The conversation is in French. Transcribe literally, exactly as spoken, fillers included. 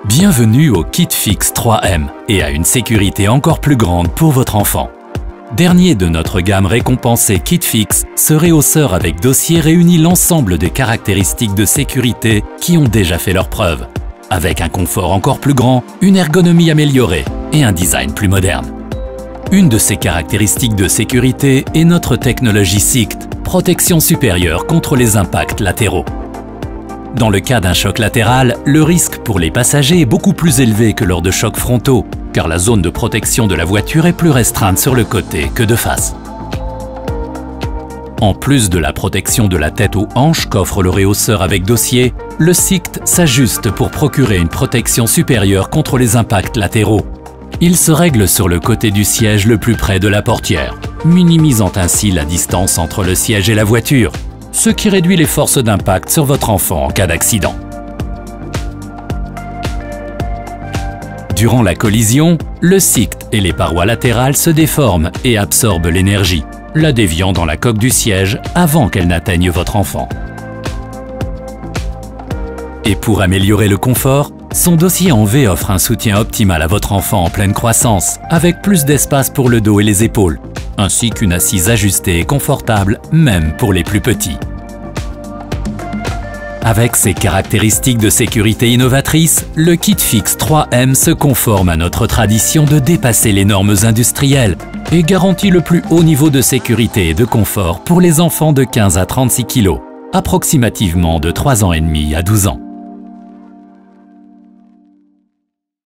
Bienvenue au KitFix trois M et à une sécurité encore plus grande pour votre enfant. Dernier de notre gamme récompensée KitFix, ce rehausseur avec dossier réunit l'ensemble des caractéristiques de sécurité qui ont déjà fait leurs preuves, avec un confort encore plus grand, une ergonomie améliorée et un design plus moderne. Une de ces caractéristiques de sécurité est notre technologie S I C T, protection supérieure contre les impacts latéraux. Dans le cas d'un choc latéral, le risque pour les passagers est beaucoup plus élevé que lors de chocs frontaux, car la zone de protection de la voiture est plus restreinte sur le côté que de face. En plus de la protection de la tête aux hanches qu'offre le rehausseur avec dossier, le S I C T s'ajuste pour procurer une protection supérieure contre les impacts latéraux. Il se règle sur le côté du siège le plus près de la portière, minimisant ainsi la distance entre le siège et la voiture, ce qui réduit les forces d'impact sur votre enfant en cas d'accident. Durant la collision, le S I C T et les parois latérales se déforment et absorbent l'énergie, la déviant dans la coque du siège avant qu'elle n'atteigne votre enfant. Et pour améliorer le confort, son dossier en V offre un soutien optimal à votre enfant en pleine croissance, avec plus d'espace pour le dos et les épaules, ainsi qu'une assise ajustée et confortable, même pour les plus petits. Avec ses caractéristiques de sécurité innovatrices, le KitFix trois M se conforme à notre tradition de dépasser les normes industrielles et garantit le plus haut niveau de sécurité et de confort pour les enfants de quinze à trente-six kilos, approximativement de trois ans et demi à douze ans.